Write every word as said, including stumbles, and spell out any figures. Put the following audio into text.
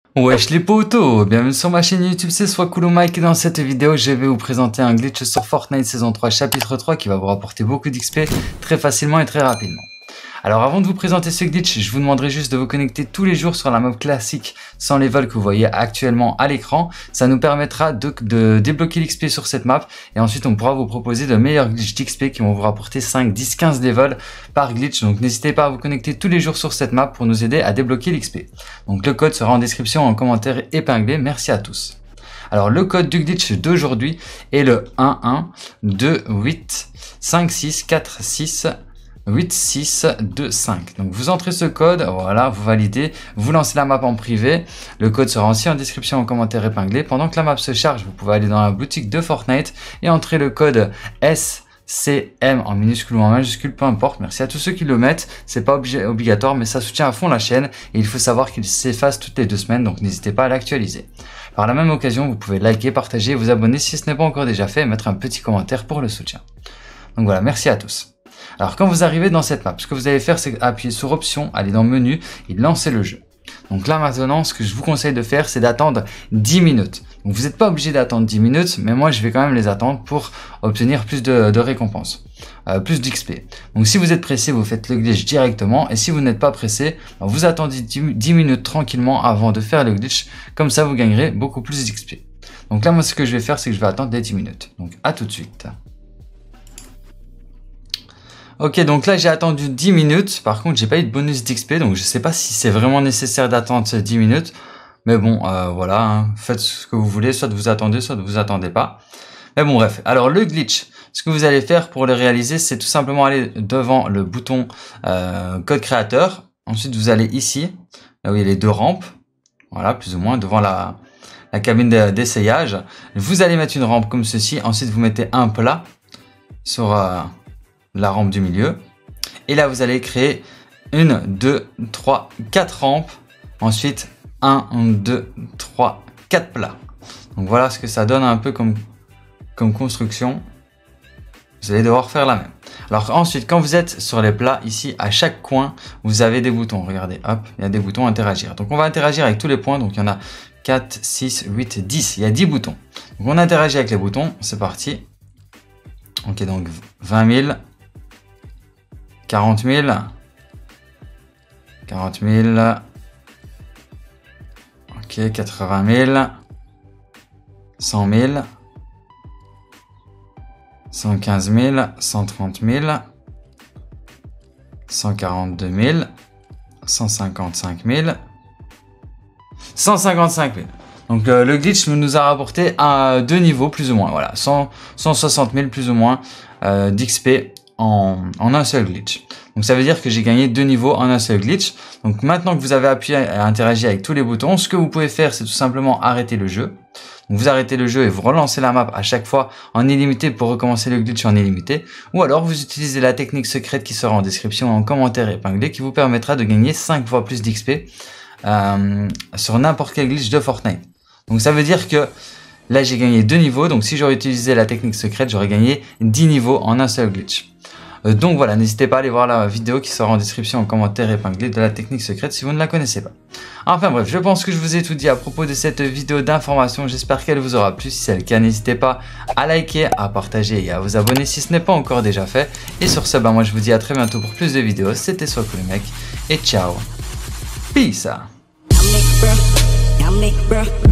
Wesh les potos, bienvenue sur ma chaîne YouTube, c'est SwagCoolOhMike et dans cette vidéo je vais vous présenter un glitch sur Fortnite saison trois chapitre trois qui va vous rapporter beaucoup d'X P très facilement et très rapidement. Alors avant de vous présenter ce glitch, je vous demanderai juste de vous connecter tous les jours sur la map classique sans level que vous voyez actuellement à l'écran. Ça nous permettra de, de débloquer l'X P sur cette map et ensuite on pourra vous proposer de meilleurs glitches d'X P qui vont vous rapporter cinq, dix, quinze levels par glitch. Donc n'hésitez pas à vous connecter tous les jours sur cette map pour nous aider à débloquer l'X P. Donc le code sera en description en commentaire épinglé. Merci à tous. Alors le code du glitch d'aujourd'hui est le un un deux huit cinq six quatre six huit six deux cinq. Donc vous entrez ce code, voilà, vous validez, vous lancez la map en privé. Le code sera aussi en description en commentaire épinglé. Pendant que la map se charge, vous pouvez aller dans la boutique de Fortnite et entrer le code S C M en minuscule ou en majuscule, peu importe. Merci à tous ceux qui le mettent. C'est pas obli obligatoire, mais ça soutient à fond la chaîne et il faut savoir qu'il s'efface toutes les deux semaines, donc n'hésitez pas à l'actualiser. Par la même occasion, vous pouvez liker, partager, vous abonner si ce n'est pas encore déjà fait et mettre un petit commentaire pour le soutien. Donc voilà, merci à tous. Alors quand vous arrivez dans cette map, ce que vous allez faire, c'est appuyer sur option, aller dans menu et lancer le jeu. Donc là maintenant, ce que je vous conseille de faire, c'est d'attendre dix minutes. Donc vous n'êtes pas obligé d'attendre dix minutes, mais moi je vais quand même les attendre pour obtenir plus de, de récompenses, euh, plus d'X P. Donc si vous êtes pressé, vous faites le glitch directement, et si vous n'êtes pas pressé, vous attendez dix minutes tranquillement avant de faire le glitch, comme ça vous gagnerez beaucoup plus d'X P. Donc là moi ce que je vais faire, c'est que je vais attendre les dix minutes. Donc à tout de suite. Ok, donc là j'ai attendu dix minutes, par contre j'ai pas eu de bonus d'X P, donc je sais pas si c'est vraiment nécessaire d'attendre ces dix minutes, mais bon, euh, voilà, hein, faites ce que vous voulez, soit vous attendez, soit vous attendez pas. Mais bon bref, alors le glitch, ce que vous allez faire pour le réaliser, c'est tout simplement aller devant le bouton euh, code créateur, ensuite vous allez ici, là où il y a les deux rampes, voilà, plus ou moins, devant la, la cabine d'essayage, vous allez mettre une rampe comme ceci, ensuite vous mettez un plat sur... Euh, la rampe du milieu et là vous allez créer une, deux, trois, quatre rampes, ensuite un, deux, trois, quatre plats. Donc voilà ce que ça donne un peu comme, comme construction. Vous allez devoir faire la même. Alors ensuite quand vous êtes sur les plats ici à chaque coin vous avez des boutons, regardez, hop, il y a des boutons interagir. Donc on va interagir avec tous les points, donc il y en a quatre, six, huit, dix, il y a dix boutons. Donc on interagit avec les boutons, c'est parti. Ok, donc vingt mille, quarante mille, quarante mille, ok, quatre-vingt mille, cent mille, cent quinze mille, cent trente mille, cent quarante-deux mille, cent cinquante-cinq mille, cent cinquante-cinq mille. Donc euh, le glitch nous a rapporté à deux niveaux plus ou moins, voilà, cent, cent soixante mille plus ou moins euh, d'X P en, en un seul glitch. Donc ça veut dire que j'ai gagné deux niveaux en un seul glitch. Donc maintenant que vous avez appuyé à interagir avec tous les boutons, ce que vous pouvez faire, c'est tout simplement arrêter le jeu. Donc vous arrêtez le jeu et vous relancez la map à chaque fois en illimité pour recommencer le glitch en illimité. Ou alors vous utilisez la technique secrète qui sera en description en commentaire épinglé qui vous permettra de gagner cinq fois plus d'X P euh, sur n'importe quel glitch de Fortnite. Donc ça veut dire que là j'ai gagné deux niveaux, donc si j'aurais utilisé la technique secrète, j'aurais gagné dix niveaux en un seul glitch. Euh, donc voilà, n'hésitez pas à aller voir la vidéo qui sera en description en commentaire épinglé de la technique secrète si vous ne la connaissez pas. Enfin bref, je pense que je vous ai tout dit à propos de cette vidéo d'information, j'espère qu'elle vous aura plu. Si c'est le cas, n'hésitez pas à liker, à partager et à vous abonner si ce n'est pas encore déjà fait. Et sur ce, bah moi je vous dis à très bientôt pour plus de vidéos, c'était SwagCoolOhMike et ciao, peace.